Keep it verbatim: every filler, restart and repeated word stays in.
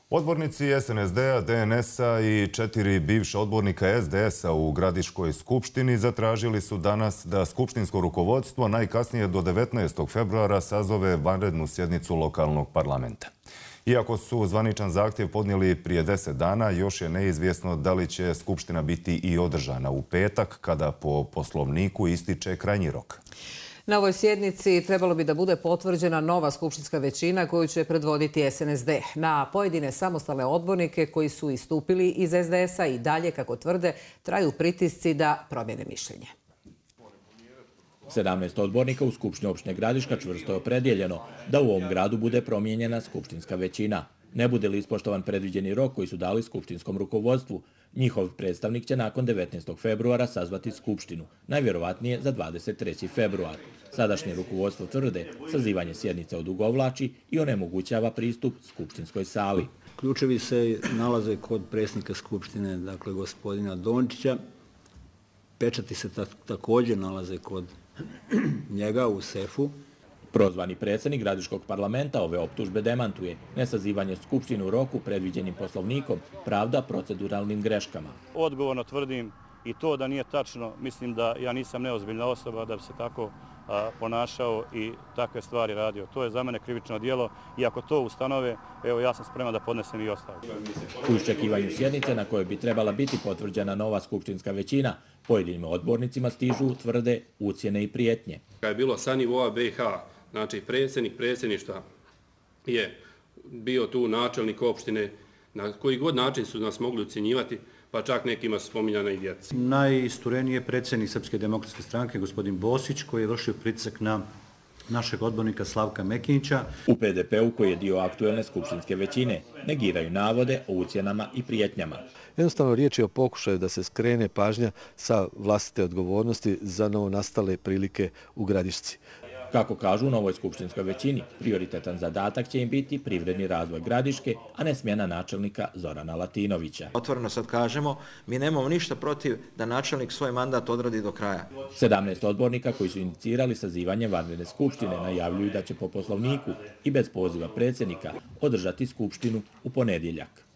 Odbornici S N S D-a, D N S-a i četiri bivša odbornika S D S-a u Gradiškoj skupštini zatražili su danas da skupštinsko rukovodstvo najkasnije do devetnaestog februara sazove vanrednu sjednicu lokalnog parlamenta. Iako su zvaničan zahtjev podnijeli prije deset dana, još je neizvjesno da li će skupština biti i održana u petak, kada po poslovniku ističe krajnji rok. Na ovoj sjednici trebalo bi da bude potvrđena nova skupštinska većina koju će predvoditi S N S D. Na pojedine samostalne odbornike koji su istupili iz S D S-a i dalje, kako tvrde, traju pritisci da promjene mišljenje. sedamnaest odbornika u Skupštini opštine Gradiška čvrsto je opredjeljeno da u ovom gradu bude promijenjena skupštinska većina. Ne bude li ispoštovan predviđeni rok koji su dali skupštinskom rukovodstvu, njihov predstavnik će nakon devetnaestog februara sazvati skupštinu, najvjerovatnije za dvadeset treći februar. Sadašnje rukovodstvo tvrde sazivanje sjednice odugovlači i onemogućava pristup skupštinskoj sali. Ključevi se nalaze kod predsjednika skupštine, dakle gospodina Dončića. Pečati se također nalaze kod njega u sefu. Prozvani predsjednik Gradiškog parlamenta ove optužbe demantuje. Nesazivanje skupštine u roku predviđenim poslovnikom pravda proceduralnim greškama. Odgovorno tvrdim i to da nije tačno. Mislim da ja nisam neozbiljna osoba da bi se tako a, ponašao i takve stvari radio. To je za mene krivično djelo i ako to ustanove, evo ja sam spreman da podnesem i ostalo. U iščekivanju sjednice na kojoj bi trebala biti potvrđena nova skupštinska većina, pojedinim odbornicima stižu, tvrde, ucjene i prijetnje. Kad je bilo sa nivoa B i H, znači predsjednik predsjedništva je bio tu načelnik opštine, na koji god način su nas mogli ucjenjivati, pa čak nekima su spominjana i djeca. Najistureniji je predsjednik Srpske demokratske stranke, gospodin Bosić, koji je vršio pritisak na našeg odbornika Slavka Mekinića. U P D P-u, koji je dio aktuelne skupštinske većine, negiraju navode o ucjenama i prijetnjama. Jednostavno riječ je o pokušaju da se skrene pažnja sa vlastite odgovornosti za novonastale prilike u Gradišci. Kako kažu u novoj skupštinskoj većini, prioritetan zadatak će im biti privredni razvoj Gradiške, a ne smjena načelnika Zorana Latinovića. Otvoreno sad kažemo, mi nemamo ništa protiv da načelnik svoj mandat odradi do kraja. sedamnaest odbornika koji su inicirali sazivanje vanredne skupštine najavljuju da će po poslovniku i bez poziva predsjednika održati skupštinu u ponedjeljak.